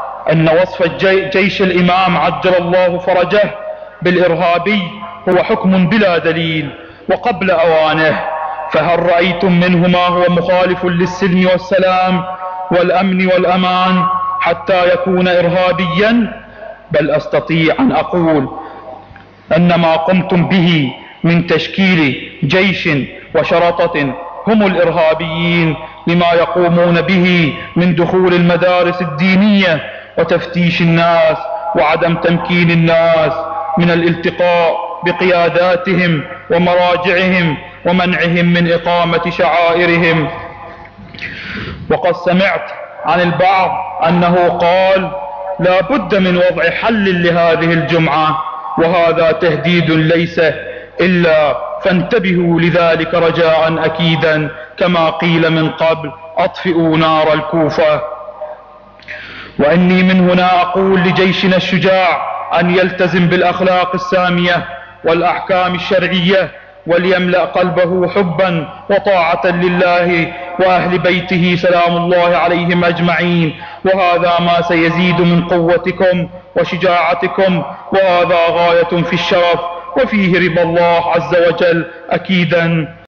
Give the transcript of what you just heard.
أن وصف جيش الإمام عجل الله فرجه بالإرهابي هو حكم بلا دليل وقبل أوانه، فهل رأيتم منه ما هو مخالف للسلم والسلام والأمن والأمان حتى يكون إرهابيا؟ بل أستطيع أن أقول أن ما قمتم به من تشكيل جيش وشرطة هم الإرهابيين لما يقومون به من دخول المدارس الدينية وتفتيش الناس وعدم تمكين الناس من الالتقاء بقياداتهم ومراجعهم ومنعهم من إقامة شعائرهم. وقد سمعت عن البعض أنه قال لا بد من وضع حل لهذه الجمعة، وهذا تهديد ليس إلا فانتبهوا لذلك رجاء أكيدا، كما قيل من قبل أطفئوا نار الكوفة. وإني من هنا أقول لجيشنا الشجاع أن يلتزم بالأخلاق السامية والأحكام الشرعية، وليملأ قلبه حبا وطاعة لله وأهل بيته سلام الله عليهم أجمعين، وهذا ما سيزيد من قوتكم وشجاعتكم، وهذا غاية في الشرف وفيه رضا الله عز وجل أكيدا.